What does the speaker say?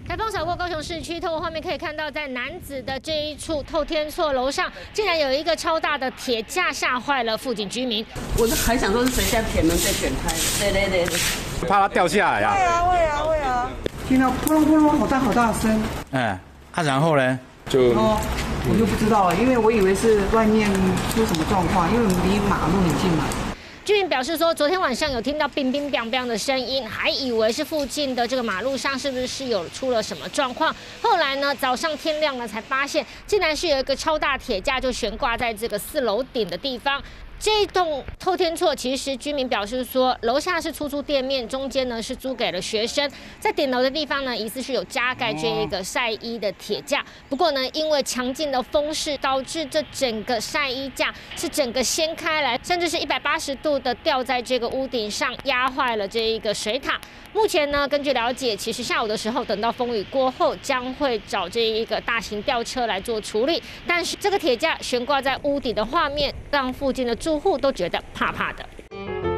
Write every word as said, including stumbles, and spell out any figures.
台风扫过高雄市区，透过画面可以看到，在楠梓的这一处透天厝楼上，竟然有一个超大的铁架，吓坏了附近居民。 我就还想说是谁在铁门被卷开的？对对对对， 怕它掉下来呀、啊。 会啊会啊会啊！听到扑隆扑隆，好大好大的声。 嗯，啊，然后呢，就哦，我就不知道了，因为我以为是外面出什么状况，因为我们离马路很近嘛。 居民表示说，昨天晚上有听到乒乒乓乓的声音，还以为是附近的这个马路上是不是有出了什么状况。后来呢，早上天亮了才发现，竟然是有一个超大铁架就悬挂在这个四楼顶的地方。 这一栋透天厝，其实居民表示说，楼下是出租店面，中间呢是租给了学生，在顶楼的地方呢，疑似是有加盖这一个晒衣的铁架。不过呢，因为强劲的风势，导致这整个晒衣架是整个掀开来，甚至是一百八十度的吊在这个屋顶上，压坏了这一个水塔。目前呢，根据了解，其实下午的时候，等到风雨过后，将会找这一个大型吊车来做处理。但是这个铁架悬挂在屋顶的画面，让附近的住户都觉得怕怕的。